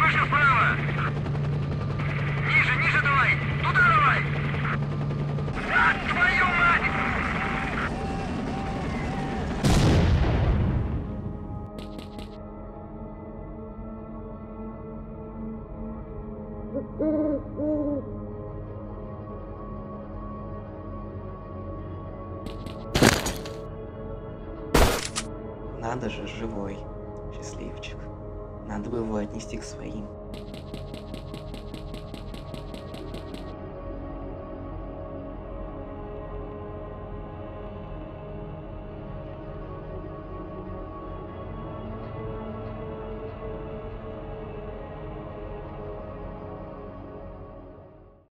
Выше вправо! Ниже, ниже давай! Туда давай! А, твою мать! Надо же, живой. Счастливчик. Надо бы его отнести к своим.